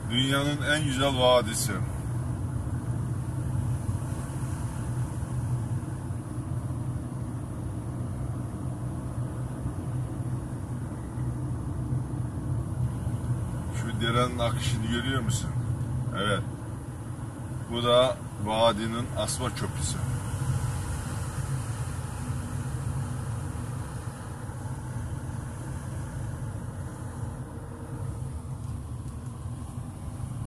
Dünyanın en güzel vadisi. Şu derenin akışını görüyor musun? Evet. Bu da vadinin asma köprüsü.